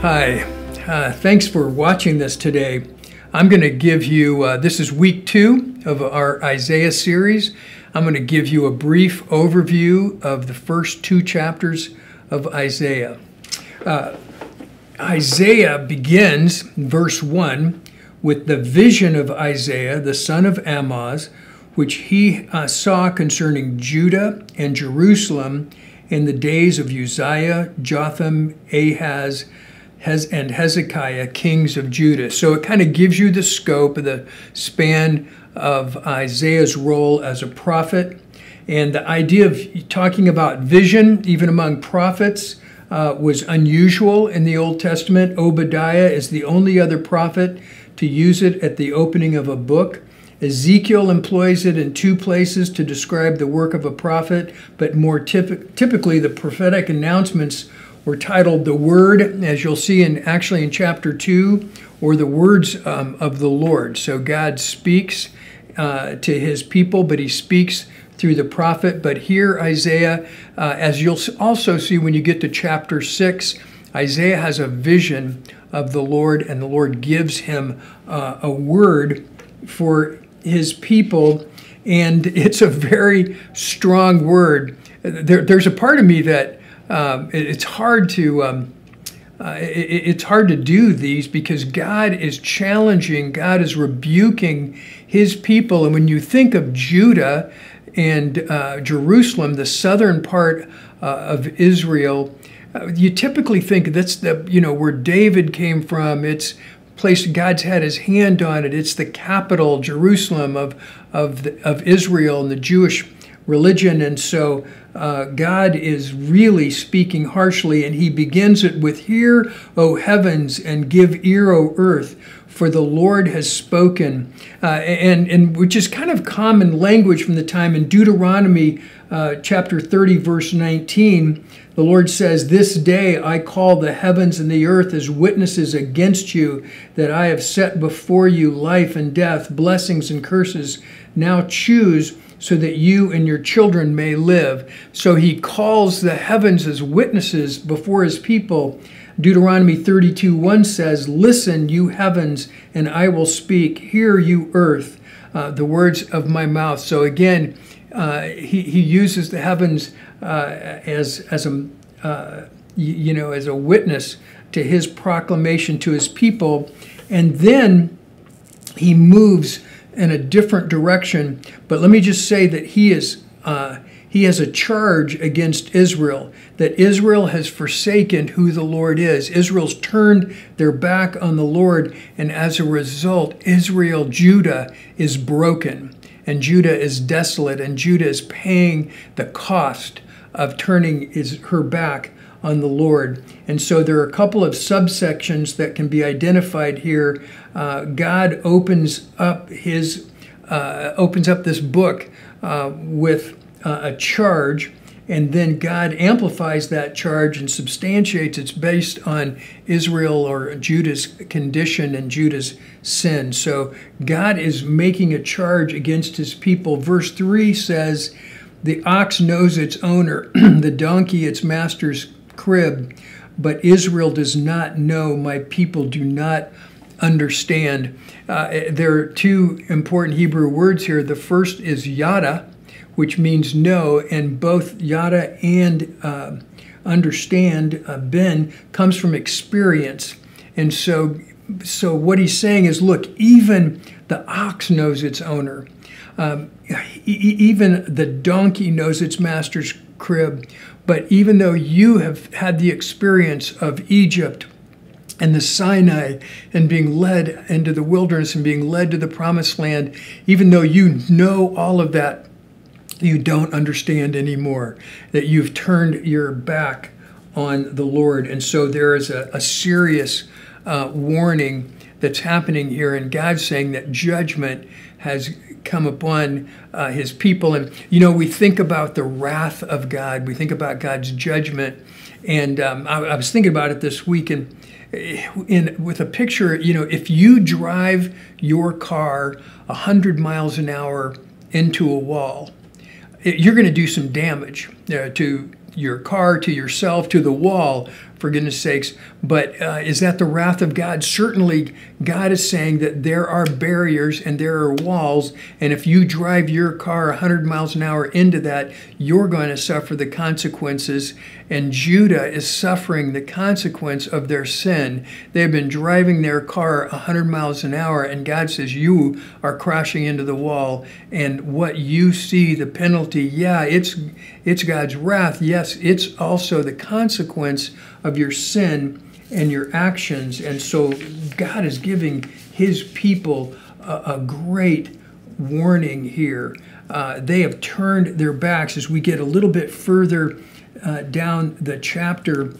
Hi, thanks for watching this today. I'm going to give you, this is week 2 of our Isaiah series. I'm going to give you a brief overview of the first 2 chapters of Isaiah. Isaiah begins, verse 1, with the vision of Isaiah, the son of Amoz, which he saw concerning Judah and Jerusalem in the days of Uzziah, Jotham, Ahaz, and Hezekiah, kings of Judah. So it kind of gives you the scope of the span of Isaiah's role as a prophet. And the idea of talking about vision, even among prophets, was unusual in the Old Testament. Obadiah is the only other prophet to use it at the opening of a book. Ezekiel employs it in 2 places to describe the work of a prophet, but more typically the prophetic announcements were titled The Word, as you'll see actually in chapter 2, or the words of the Lord. So God speaks to his people, but he speaks through the prophet. But here Isaiah, as you'll also see when you get to chapter 6, Isaiah has a vision of the Lord, and the Lord gives him a word for his people, and it's a very strong word. There's a part of me that it's hard to do these because God is challenging, God is rebuking his people. And when you think of Judah and Jerusalem, the southern part of Israel, you typically think that's where David came from. It's place God's had his hand on it. It's the capital, Jerusalem, of Israel and the Jewish religion. And so God is really speaking harshly, and he begins it with, "Hear, O heavens, and give ear, O earth, for the Lord has spoken," and which is kind of common language from the time. In Deuteronomy chapter 30, verse 19, the Lord says, "This day I call the heavens and the earth as witnesses against you, that I have set before you life and death, blessings and curses. Now choose, so that you and your children may live." So he calls the heavens as witnesses before his people. Deuteronomy 32:1 says, "Listen, you heavens, and I will speak. Hear, you earth, the words of my mouth." So again, he uses the heavens as a witness to his proclamation to his people, and then he moves in a different direction. But let me just say that he has a charge against Israel, that Israel has forsaken who the Lord is. Israel's turned their back on the Lord, and as a result, Judah is broken, and Judah is desolate, and Judah is paying the cost of turning her back on the Lord. And so there are a couple of subsections that can be identified here. God opens up this book with a charge, and then God amplifies that charge and substantiates it's based on Israel or Judah's condition and Judah's sin. So God is making a charge against his people. Verse 3 says, "The ox knows its owner, the donkey its master's crib, but Israel does not know, my people do not understand." There are 2 important Hebrew words here. The first is yada, which means know, and both yada and understand, ben, comes from experience. And so what he's saying is, look, even the ox knows its owner. Even the donkey knows its master's crib. But even though you have had the experience of Egypt and the Sinai and being led into the wilderness and being led to the promised land, even though you know all of that, you don't understand anymore, that you've turned your back on the Lord. And so there is a serious warning that's happening here, and God's saying that judgment has come upon his people. And we think about the wrath of God, we think about God's judgment, and I was thinking about it this week, and with a picture, if you drive your car 100 miles an hour into a wall, you're going to do some damage to your car, to yourself, to the wall, for goodness sakes. But is that the wrath of God? Certainly, God is saying that there are barriers and there are walls. And if you drive your car 100 miles an hour into that, you're going to suffer the consequences. And Judah is suffering the consequence of their sin. They've been driving their car 100 miles an hour, and God says, you are crashing into the wall. And what you see, the penalty, yeah, it's God's wrath. Yes, it's also the consequence of your sin and your actions. And so God is giving his people a great warning here. They have turned their backs. As we get a little bit further down the chapter,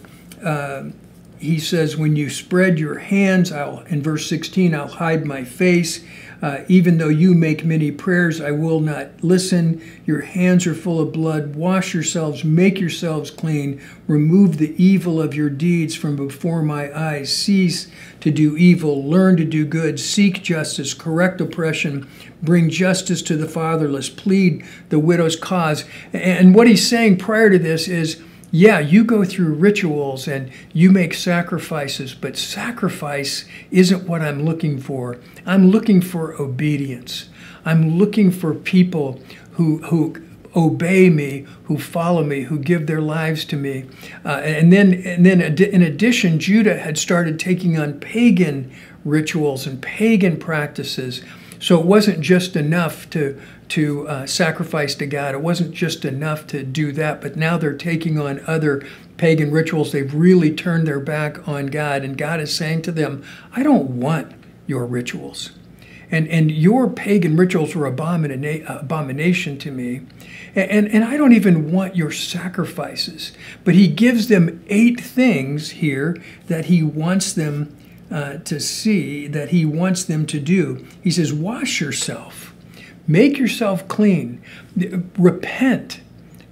he says, when you spread your hands, in verse 16, I'll hide my face. Even though you make many prayers, I will not listen. Your hands are full of blood. Wash yourselves, make yourselves clean. Remove the evil of your deeds from before my eyes. Cease to do evil. Learn to do good. Seek justice. Correct oppression. Bring justice to the fatherless. Plead the widow's cause. And what he's saying prior to this is, yeah, you go through rituals and you make sacrifices, but sacrifice isn't what I'm looking for. I'm looking for obedience. I'm looking for people who obey me, who follow me, who give their lives to me. And then in addition, Judah had started taking on pagan rituals and pagan practices. So it wasn't just enough to sacrifice to God. It wasn't just enough to do that, but now they're taking on other pagan rituals. They've really turned their back on God, and God is saying to them, I don't want your rituals. And your pagan rituals are abomination to me. And I don't even want your sacrifices. But he gives them 8 things here that he wants them to see, that he wants them to do. He says, wash yourself. Make yourself clean. Repent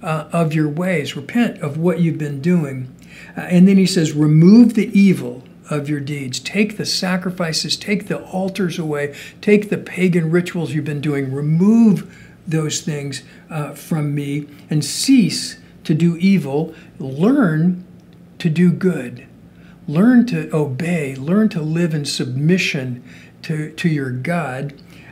of your ways. Repent of what you've been doing. And then he says, remove the evil of your deeds. Take the sacrifices, take the altars away, take the pagan rituals you've been doing. Remove those things from me and cease to do evil. Learn to do good. Learn to obey. Learn to live in submission to your God.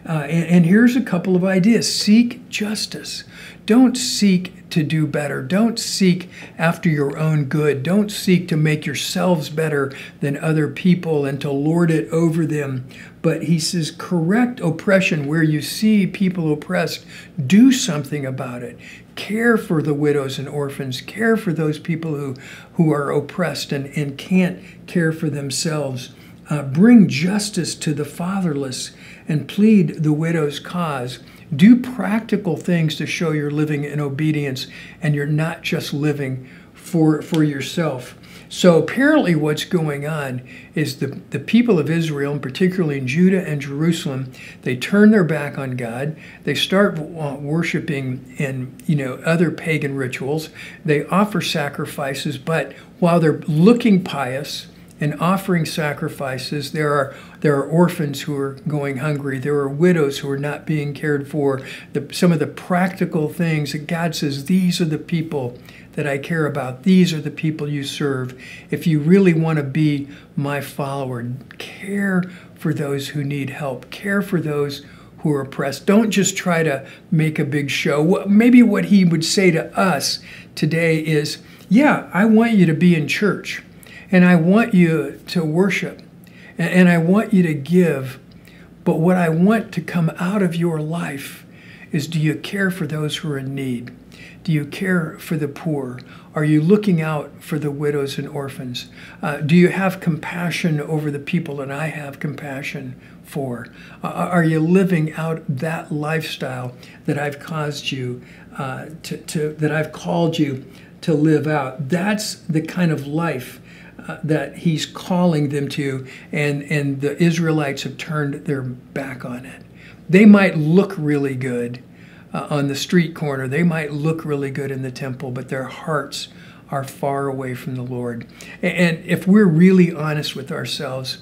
And here's a couple of ideas. Seek justice. Don't seek to do better. Don't seek after your own good. Don't seek to make yourselves better than other people and to lord it over them. But he says, correct oppression where you see people oppressed. Do something about it. Care for the widows and orphans. Care for those people who are oppressed and can't care for themselves. Bring justice to the fatherless and plead the widow's cause. Do practical things to show you're living in obedience and you're not just living for yourself. So apparently what's going on is the people of Israel, and particularly in Judah and Jerusalem, they turn their back on God. They start worshiping in other pagan rituals. They offer sacrifices, but while they're looking pious and offering sacrifices, there are orphans who are going hungry. There are widows who are not being cared for. Some of the practical things that God says, these are the people that I care about. These are the people you serve. If you really want to be my follower, care for those who need help. Care for those who are oppressed. Don't just try to make a big show. Maybe what he would say to us today is, yeah, I want you to be in church. And I want you to worship. And I want you to give. But what I want to come out of your life is, do you care for those who are in need? Do you care for the poor? Are you looking out for the widows and orphans? Do you have compassion over the people that I have compassion for? Are you living out that lifestyle that I've caused you that I've called you to live out? That's the kind of life that he's calling them to, and the Israelites have turned their back on it. They might look really good on the street corner. They might look really good in the temple, but their hearts are far away from the Lord. And if we're really honest with ourselves,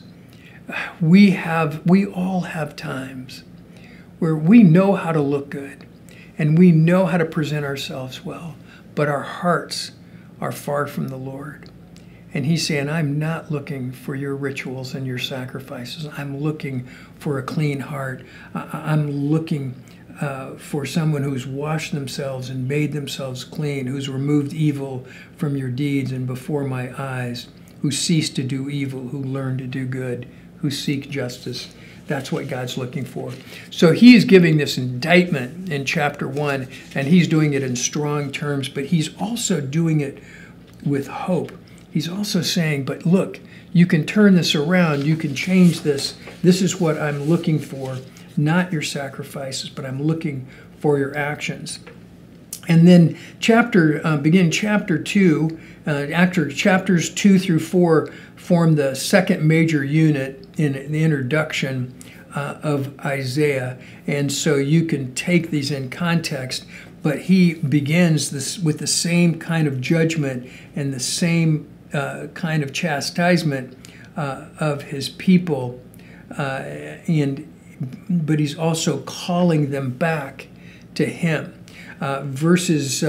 we all have times where we know how to look good and we know how to present ourselves well, but our hearts are far from the Lord. And he's saying, I'm not looking for your rituals and your sacrifices. I'm looking for a clean heart. I'm looking for someone who's washed themselves and made themselves clean, who's removed evil from your deeds and before my eyes, who cease to do evil, who learn to do good, who seek justice. That's what God's looking for. So he's giving this indictment in chapter 1, and he's doing it in strong terms, but he's also doing it with hope. He's also saying, but look, you can turn this around. You can change this. This is what I'm looking for, not your sacrifices, but I'm looking for your actions. And then beginning chapter 2, after chapters 2 through 4 form the second major unit in the introduction of Isaiah. And so you can take these in context, but he begins this with the same kind of judgment and the same kind of chastisement of his people, but he's also calling them back to him. Verses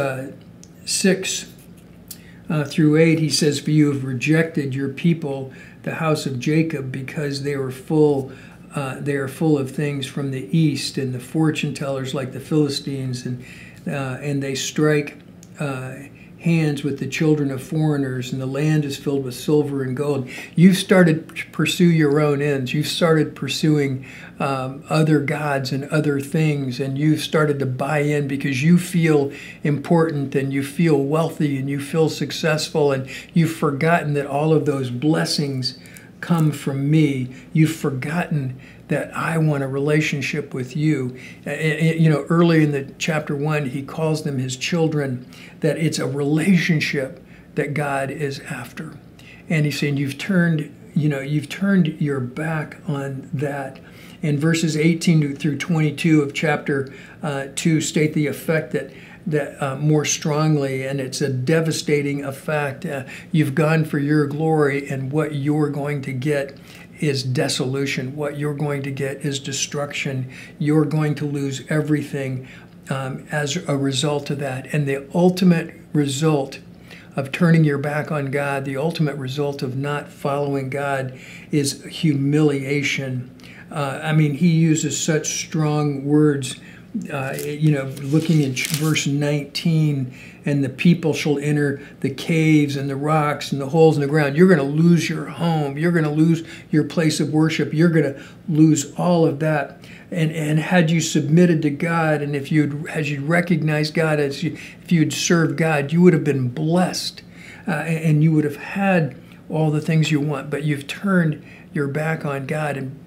6 through 8, he says, "For you have rejected your people, the house of Jacob, because they are full of things from the east, and the fortune tellers like the Philistines, and they strike hands with the children of foreigners, and the land is filled with silver and gold." You've started to pursue your own ends. You've started pursuing other gods and other things, and you've started to buy in because you feel important and you feel wealthy and you feel successful, and you've forgotten that all of those blessings come from me. You've forgotten that I want a relationship with you. Early in the chapter 1, he calls them his children, that it's a relationship that God is after. And he's saying you've turned your back on that. And verses 18 through 22 of chapter 2 state the effect that more strongly, and it's a devastating effect. You've gone for your glory, and what you're going to get is dissolution. What you're going to get is destruction. You're going to lose everything as a result of that. And the ultimate result of turning your back on God, the ultimate result of not following God, is humiliation. He uses such strong words. Looking at verse 19, and the people shall enter the caves and the rocks and the holes in the ground. You're going to lose your home. You're going to lose your place of worship. You're going to lose all of that. And had you submitted to God, and as you recognized God, if you'd served God, you would have been blessed, and you would have had all the things you want. But you've turned your back on God. And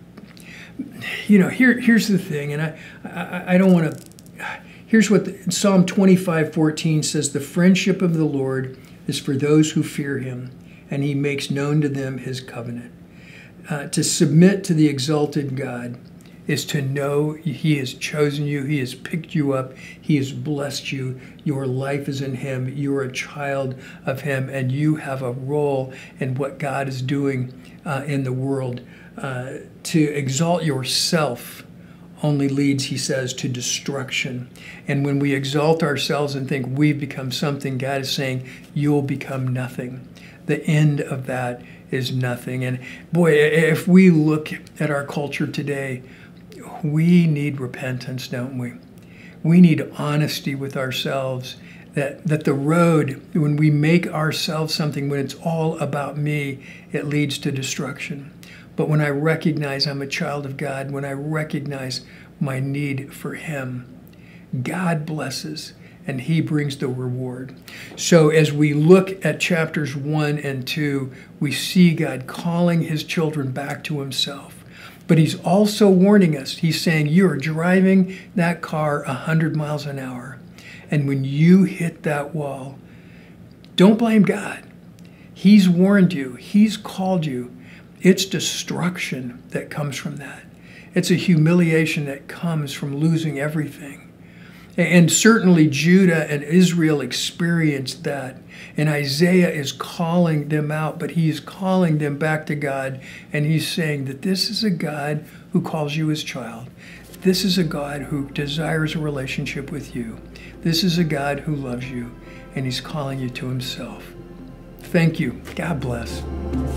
here's the thing, and I don't want to. Here's what Psalm 25:14 says: "The friendship of the Lord is for those who fear him, and he makes known to them his covenant." To submit to the exalted God is to know he has chosen you, he has picked you up, he has blessed you, your life is in him, you're a child of him, and you have a role in what God is doing in the world. To exalt yourself only leads, he says, to destruction. And when we exalt ourselves and think we've become something, God is saying, you'll become nothing. The end of that is nothing. And boy, if we look at our culture today, we need repentance, don't we? We need honesty with ourselves, that the road, when we make ourselves something, when it's all about me, it leads to destruction. But when I recognize I'm a child of God, when I recognize my need for him, God blesses and he brings the reward. So as we look at chapters 1 and 2, we see God calling his children back to himself. But he's also warning us. He's saying, you're driving that car 100 miles an hour. And when you hit that wall, don't blame God. He's warned you. He's called you. It's destruction that comes from that. It's a humiliation that comes from losing everything. And certainly Judah and Israel experienced that. And Isaiah is calling them out, but he's calling them back to God. And he's saying that this is a God who calls you his child. This is a God who desires a relationship with you. This is a God who loves you, and he's calling you to himself. Thank you. God bless.